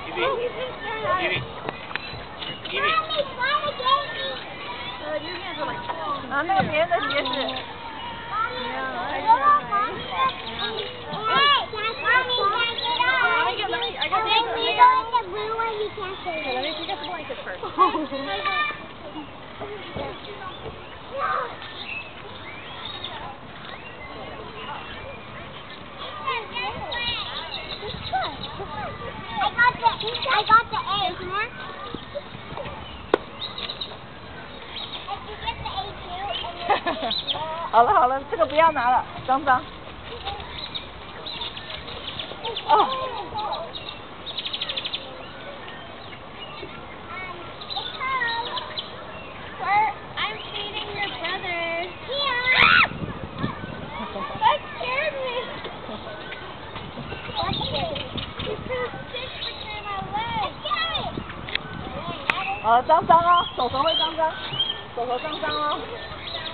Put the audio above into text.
啊，那个别人的鞋子。Let me pick up the blanket first. I got the A. More? Did you get the A too? 好了好了，这个不要拿了，脏脏。哦。 I'm feeding your brother. Yeah. That scared me. What scared me? You put a stick between my legs. That scared me. 脏脏哦，手会脏脏，手脏脏哦。